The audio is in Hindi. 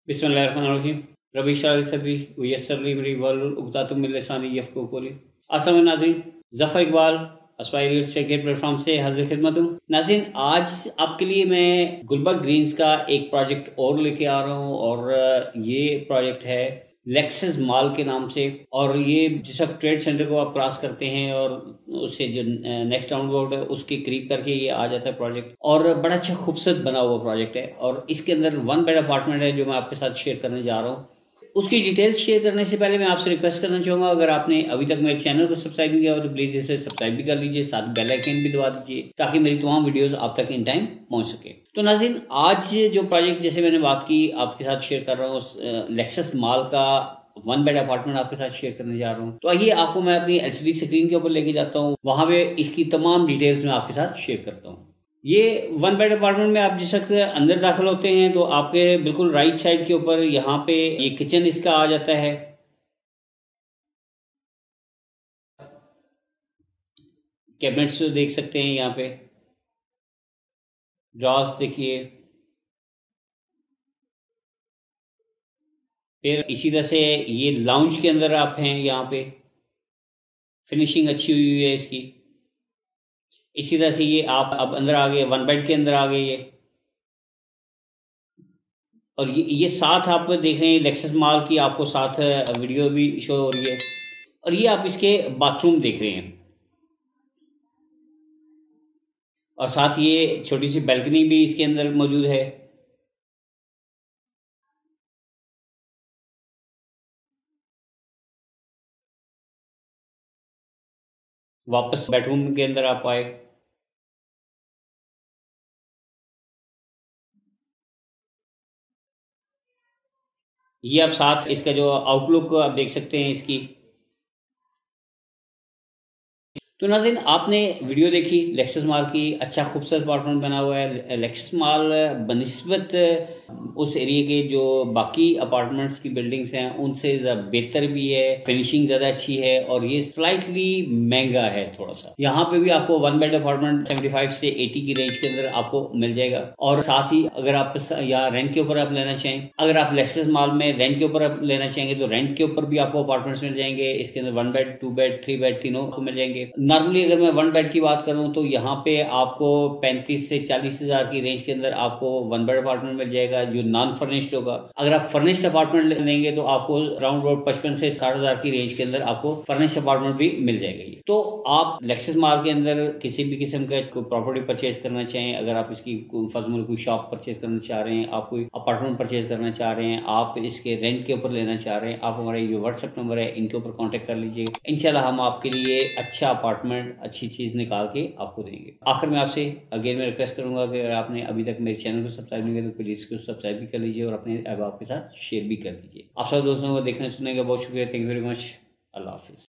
बिस्मिल्लाहिर्रहमानिर्रहीम। रबी शाह सदरी वयस्सर ली अमरी वहलुल उक़दतम मिन लिसानी यफ़क़हू क़ौली। अस्सलाम नाज़रीन, ज़फ़र इकबाल अस्पायरी से प्लेटफॉर्म से हाजिर खिदमत हूँ। नाज़रीन, आज आपके लिए मैं गुलबर्ग ग्रीन्स का एक प्रोजेक्ट और लेके आ रहा हूँ और ये प्रोजेक्ट है लेक्सस मॉल के नाम से। और ये जिस वक्त ट्रेड सेंटर को आप क्रॉस करते हैं और उससे जो नेक्स्ट राउंड अबाउट है उसके करीब करके ये आ जाता है प्रोजेक्ट, और बड़ा अच्छा खूबसूरत बना हुआ प्रोजेक्ट है। और इसके अंदर वन बेड अपार्टमेंट है जो मैं आपके साथ शेयर करने जा रहा हूँ। उसकी डिटेल्स शेयर करने से पहले मैं आपसे रिक्वेस्ट करना चाहूँगा, अगर आपने अभी तक मेरे चैनल को सब्सक्राइब नहीं किया हो तो प्लीज़ इसे सब्सक्राइब भी कर लीजिए, साथ बेल आइकन भी दबा दीजिए ताकि मेरी तमाम वीडियोस आप तक इन टाइम पहुंच सके। तो नाज़रीन, आज जो प्रोजेक्ट जैसे मैंने बात की आपके साथ शेयर कर रहा हूँ, लेक्सस मॉल का वन बेड अपार्टमेंट आपके साथ शेयर करने जा रहा हूँ। तो आइए आपको मैं अपनी एलसीडी स्क्रीन के ऊपर लेके जाता हूँ, वहां पे इसकी तमाम डिटेल्स मैं आपके साथ शेयर करता हूँ। ये वन बेड अपार्टमेंट में आप जिस वक्त अंदर दाखिल होते हैं तो आपके बिल्कुल राइट साइड के ऊपर यहाँ पे ये किचन इसका आ जाता है। कैबिनेट्स देख सकते हैं यहाँ पे, ड्रॉर्स देखिए। फिर इसी तरह से ये लाउंज के अंदर आप हैं, यहाँ पे फिनिशिंग अच्छी हुई है इसकी। इसी तरह से ये आप अब अंदर आ गए, वन बेड के अंदर आ गए ये। और ये साथ आप देख रहे हैं लेक्सस मॉल की, आपको साथ वीडियो भी शो हो रही है। और ये आप इसके बाथरूम देख रहे हैं, और साथ ये छोटी सी बैल्कनी भी इसके अंदर मौजूद है। वापस बेडरूम के अंदर आप आए। ये आप साथ इसका जो आउटलुक आप देख सकते हैं इसकी। तो नाज़रीन, आपने वीडियो देखी लेक्सस मॉल की, अच्छा खूबसूरत अपार्टमेंट बना हुआ है। लेक्सस मॉल बनिस्बत उस एरिया के जो बाकी अपार्टमेंट्स की बिल्डिंग्स हैं उनसे बेहतर भी है, फिनिशिंग ज़्यादा अच्छी है और ये स्लाइटली महंगा है थोड़ा सा। यहाँ पे भी आपको वन बेड अपार्टमेंट 75 से 80 की रेंज के अंदर आपको मिल जाएगा। और साथ ही अगर आप यहाँ रेंट के ऊपर आप लेना चाहें, अगर आप लेक्सस मॉल में रेंट के ऊपर आप लेना चाहेंगे तो रेंट के ऊपर भी आपको अपार्टमेंट्स मिल जाएंगे। इसके अंदर one bed, two bed, three bed तीनों आपको मिल जाएंगे। नॉर्मली अगर मैं वन बेड की बात करूं तो यहाँ पे आपको 35 से 40 हजार की रेंज के अंदर आपको वन बेड अपार्टमेंट मिल जाएगा जो नॉन फर्निश्ड होगा। अगर आप फर्निश्ड अपार्टमेंट लेंगे तो आपको राउंड अबाउट 55 से 60 हजार की रेंज के अंदर आपको फर्निश्ड अपार्टमेंट भी मिल जाएगा। ये तो आप लेक्सस मॉल के अंदर किसी भी किस्म का प्रॉपर्टी परचेज करना चाहें, अगर आप इसकी फॉर कोई शॉप परचेज करना चाह रहे हैं, आप कोई अपार्टमेंट परचेज करना चाह रहे हैं, आप इसके रेंट के ऊपर लेना चाह रहे हैं, आप हमारे जो व्हाट्सएप नंबर है इनके ऊपर कॉन्टेक्ट कर लीजिए। इंशाल्लाह हम आपके लिए अच्छा अपार्टमेंट, अच्छी चीज निकाल के आपको देंगे। आखिर में आपसे अगेन मैं रिक्वेस्ट करूंगा कि अगर आपने अभी तक मेरे चैनल को सब्सक्राइब नहीं किया तो प्लीज इसको सब्सक्राइब भी कर लीजिए और अपने अहबाब के साथ शेयर भी कर दीजिए। आप सब दोस्तों को देखने सुनने का बहुत शुक्रिया। Thank you very much. अल्लाह हाफिज।